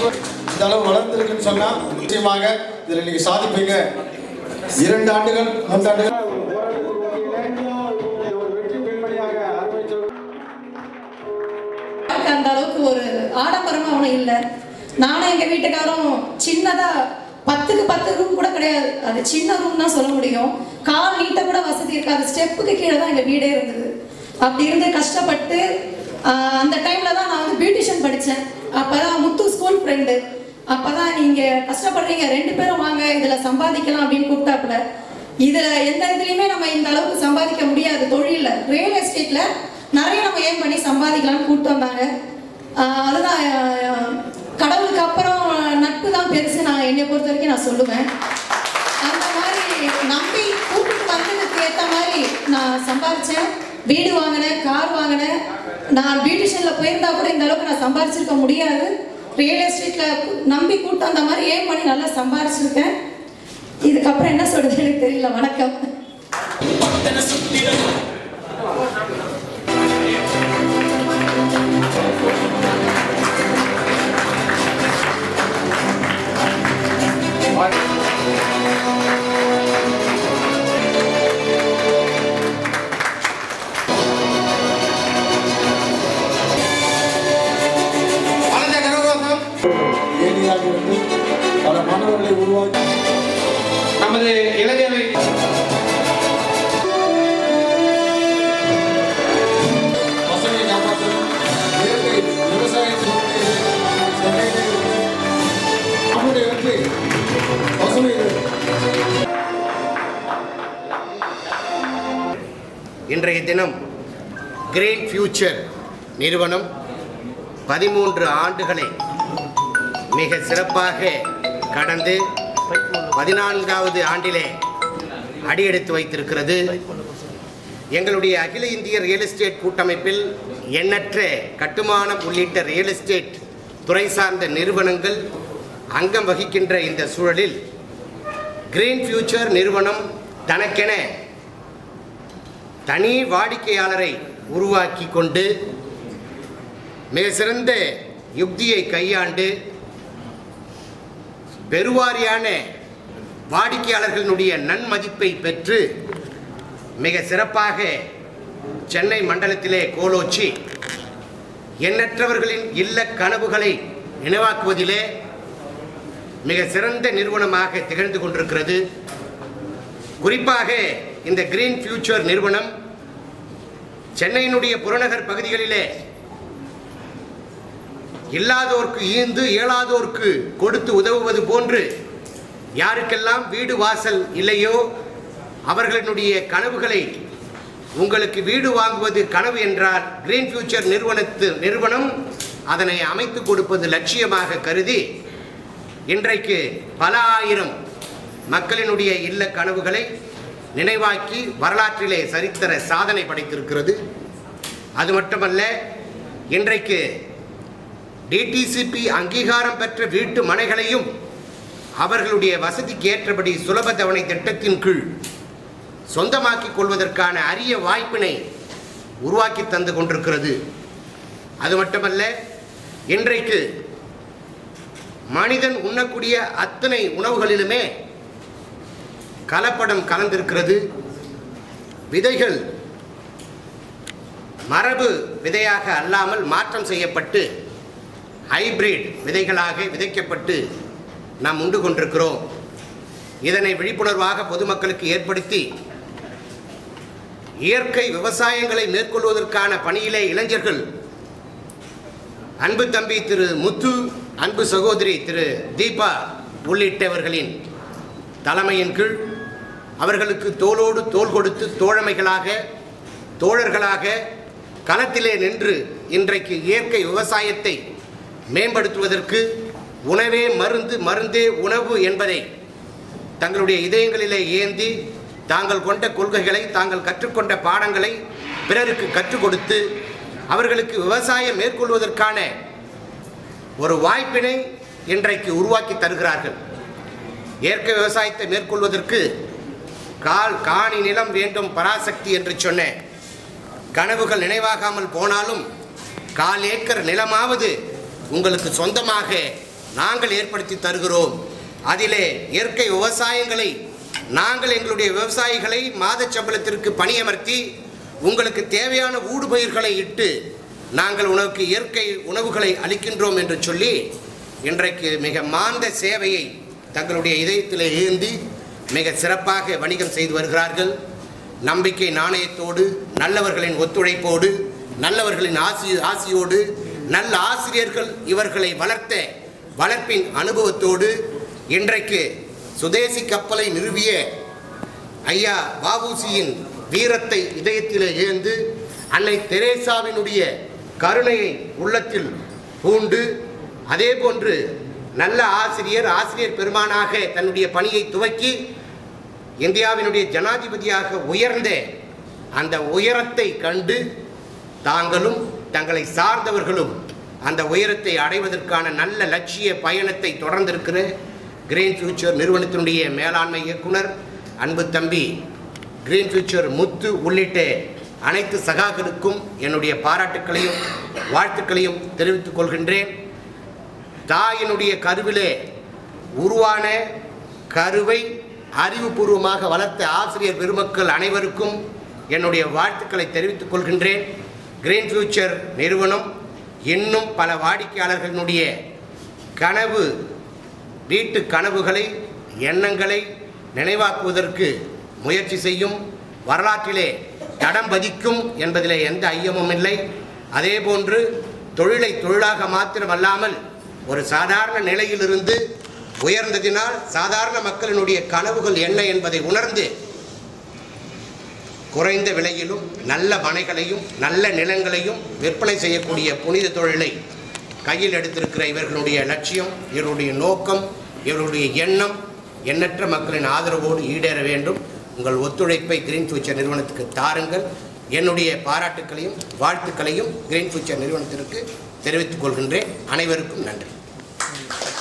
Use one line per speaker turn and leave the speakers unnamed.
இந்த அளவு வளர்ந்துருக்குன்னு சொன்னா நிச்சயமாக இதில் நீங்க சாதிப்பீங்க. 2 ஆண்டுகள் 3 ஆண்டுகள்
அந்த அளவுக்கு ஒரு ஆடம்பரமா ஒன்றும் இல்லை. நானும் எங்க வீட்டுக்காரும் சின்னதா 10க்கு 10 ரூம் கூட கிடையாது, அது சின்ன ரூம் தான் சொல்ல முடியும். கால் நீட்ட கூட வசதி இருக்காது, ஸ்டெப்புக்கு கீழே தான் எங்க வீடே இருந்தது. அப்படி இருந்து கஷ்டப்பட்டு அந்த டைம்ல தான் நான் வந்து பியூட்டிஷியன் படித்தேன். அப்பதான் முத்து ஸ்கூல் ஃப்ரெண்டு. அப்பதான் நீங்க கஷ்டப்படுறீங்க, 2 பேரும் வாங்க இதுல சம்பாதிக்கலாம் அப்படின்னு கூப்பிட்டாப்புல. இதுல எந்த இதுலயுமே நம்ம இந்த அளவுக்கு சம்பாதிக்க முடியாது. தொழில ரியல் எஸ்டேட்ல நிறைய நம்ம ஏன் பண்ணி சம்பாதிக்கலாம்னு கூப்பிட்டு வந்தாங்க. அதுதான் கடவுளுக்கு அப்புறம் நட்பு தான் பெருசு, நான் என்னை பொறுத்த வரைக்கும் நான் சொல்லுவேன். அந்த மாதிரி நம்பி கூப்பிட்டு வந்ததுக்கு ஏற்ற மாதிரி நான் சம்பாதிச்சேன். வீடு வாங்கினேன், கார் வாங்கினேன். நான் பியூட்டிஷியன்ல போயிருந்தா கூட இந்த அளவுக்கு நான் சம்பாதிச்சிருக்க முடியாது. ரியல் எஸ்டேட்ல நம்பி கூப்பிட்டு வந்த மாதிரி ஏன் பண்ணி நல்லா சம்பாதிச்சிருக்கேன். இதுக்கப்புறம் என்ன சொல்றது எனக்கு தெரியல. வணக்கம்.
பல மாணவர்களை உருவாக்கி
நமது இளைஞரை
பசுமையை காப்பாற்றும் இயற்கை விவசாயத்தினுடைய வெற்றி பசுமை.
இன்றைய தினம் கிரீன் ஃபியூச்சர் நிறுவனம் 13 ஆண்டுகளை மிக சிறப்பாக கடந்து 14வது ஆண்டிலே அடியெடுத்து வைத்திருக்கிறது. எங்களுடைய அகில இந்திய ரியல் எஸ்டேட் கூட்டமைப்பில் எண்ணற்ற கட்டுமானம் உள்ளிட்ட ரியல் எஸ்டேட் துறை சார்ந்த நிறுவனங்கள் அங்கம் வகிக்கின்ற இந்த சூழலில் கிரீன் ஃபியூச்சர் நிறுவனம் தனக்கென தனி வாடிக்கையாளரை உருவாக்கி கொண்டு மிக சிறந்த யுக்தியை கையாண்டு பெருவாரியான வாடிக்கையாளர்களுடைய நன்மதிப்பை பெற்று மிக சிறப்பாக சென்னை மண்டலத்திலே கோலோச்சி எண்ணற்றவர்களின் இல்ல கனவுகளை நினைவாக்குவதிலே மிக சிறந்த நிறுவனமாக திகழ்ந்து கொண்டிருக்கிறது. குறிப்பாக இந்த கிரீன் ஃபியூச்சர் நிறுவனம் சென்னையினுடைய புறநகர் பகுதிகளிலே இல்லாதோர்க்கு ஈந்து இயலாதோர்க்கு கொடுத்து உதவுவது போன்று யாருக்கெல்லாம் வீடு வாசல் இல்லையோ அவர்களுடைய கனவுகளை, உங்களுக்கு வீடு வாங்குவது கனவு என்றால் கிரீன் ஃபியூச்சர் நிறுவனம் அதனை அமைத்து கொடுப்பது லட்சியமாக கருதி இன்றைக்கு பல ஆயிரம் மக்களினுடைய இல்ல கனவுகளை நினைவாக்கி வரலாற்றிலே சரித்திர சாதனை படைத்திருக்கிறது. அது மட்டுமல்ல, இன்றைக்கு டிடிசிபி அங்கீகாரம் பெற்ற வீட்டு மனைகளையும் அவர்களுடைய வசதிக்கு ஏற்றபடி சுலப தவணை திட்டத்தின் கீழ் சொந்தமாக்கிக் கொள்வதற்கான அரிய வாய்ப்பினை உருவாக்கி தந்து கொண்டிருக்கிறது. அது மட்டுமல்ல, இன்றைக்கு மனிதன் உண்ணக்கூடிய அத்தனை உணவுகளிலுமே கலப்படம் கலந்திருக்கிறது. விதைகள் மரபு விதையாக அல்லாமல் மாற்றம் செய்யப்பட்டு ஹைபிரிட் விதைகளாக விதைக்கப்பட்டு நாம் உண்டு கொண்டிருக்கிறோம். இதனை விழிப்புணர்வாக பொதுமக்களுக்கு ஏற்படுத்தி இயற்கை விவசாயங்களை மேற்கொள்வதற்கான பணியிலே இளைஞர்கள் அன்பு தம்பி திரு முத்து, அன்பு சகோதரி திரு தீபா உள்ளிட்டவர்களின் தலைமையின் கீழ் அவர்களுக்கு தோளோடு தோள் கொடுத்து தோழர்களாக களத்திலே நின்று இன்றைக்கு இயற்கை விவசாயத்தை மேம்படுத்துவதற்கு உணவே மருந்து, மருந்தே உணவு என்பதை தங்களுடைய இதயங்களிலே ஏந்தி தாங்கள் கொண்ட கொள்கைகளை, தாங்கள் கற்றுக்கொண்ட பாடங்களை பிறருக்கு கற்றுக் கொடுத்து அவர்களுக்கு விவசாயம் மேற்கொள்வதற்கான ஒரு வாய்ப்பினை இன்றைக்கு உருவாக்கி தருகிறார்கள். இயற்கை விவசாயத்தை மேற்கொள்வதற்கு காணி நிலம் வேண்டும் பராசக்தி என்று சொன்ன கனவுகள் நினைவாகாமல் போனாலும் 1/4 ஏக்கர் நிலமாவது உங்களுக்கு சொந்தமாக நாங்கள் ஏற்படுத்தி தருகிறோம். அதிலே இயற்கை விவசாயங்களை நாங்கள் எங்களுடைய விவசாயிகளை மாத சம்பளத்திற்கு பணியமர்த்தி உங்களுக்கு தேவையான ஊடுபயிர்களை இட்டு நாங்கள் உனக்கு இயற்கை உணவுகளை அளிக்கின்றோம் என்று சொல்லி இன்றைக்கு மிக மாந்த சேவையை தங்களுடைய இதயத்தில் ஏந்தி மிக சிறப்பாக வணிகம் செய்து வருகிறார்கள். நம்பிக்கை நாணயத்தோடு, நல்லவர்களின் ஒத்துழைப்போடு, நல்லவர்களின் ஆசியோடு, நல்ல ஆசிரியர்கள் இவர்களை வளர்த்த வளர்ப்பின் அனுபவத்தோடு இன்றைக்கு சுதேசி கப்பலை நிறுவிய ஐயா வ.உ.சி.யின் வீரத்தை இதயத்தில் ஏந்து அன்னை தெரேசாவினுடைய கருணையை உள்ளத்தில் பூண்டு அதே போன்று நல்ல ஆசிரியர் பெருமானாக தன்னுடைய பணியை துவக்கி இந்தியாவினுடைய ஜனாதிபதியாக உயர்ந்த அந்த உயரத்தை கண்டு தாங்களும் தங்களை சார்ந்தவர்களும் அந்த உயரத்தை அடைவதற்கான நல்ல லட்சிய பயணத்தை தொடர்ந்திருக்கிற கிரீன் ஃபியூச்சர் நிறுவனத்தினுடைய மேலாண்மை இயக்குனர் அன்பு தம்பி கிரீன் ஃபியூச்சர் முத்து உள்ளிட்ட அனைத்து சகாக்களுக்கும் என்னுடைய பாராட்டுக்களையும் வாழ்த்துக்களையும் தெரிவித்துக் கொள்கின்றேன். தாயினுடைய கருவிலே உருவான கருவை அறிவுபூர்வமாக வளர்த்த ஆசிரியர் பெருமக்கள் அனைவருக்கும் என்னுடைய வாழ்த்துக்களை தெரிவித்துக் கொள்கின்றேன். கிரீன் ஃபியூச்சர் நிறுவனம் இன்னும் பல வாடிக்கையாளர்களுடைய வீட்டு கனவுகளை எண்ணங்களை நினைவாக்குவதற்கு முயற்சி செய்யும், வரலாற்றிலே தடம் பதிக்கும் என்பதிலே எந்த ஐயமும் இல்லை. அதே போன்று தொழிலை தொழிலாக மாத்திரமல்லாமல் ஒரு சாதாரண நிலையிலிருந்து உயர்ந்ததினால் சாதாரண மக்களினுடைய கனவுகள் என்ன என்பதை உணர்ந்து குறைந்த விலையிலும் நல்ல மனைகளையும் நல்ல நிலங்களையும் விற்பனை செய்யக்கூடிய புனித தொழிலை கையில் எடுத்திருக்கிற இவர்களுடைய லட்சியம், இவருடைய நோக்கம், இவருடைய எண்ணம் எண்ணற்ற மக்களின் ஆதரவோடு ஈடேற வேண்டும். உங்கள் ஒத்துழைப்பை கிரீன் ஃபியூச்சர் நிறுவனத்துக்கு தாருங்கள். என்னுடைய பாராட்டுக்களையும் வாழ்த்துக்களையும் கிரீன் ஃபியூச்சர் நிறுவனத்திற்கு தெரிவித்துக் கொள்கின்றேன். அனைவருக்கும் நன்றி.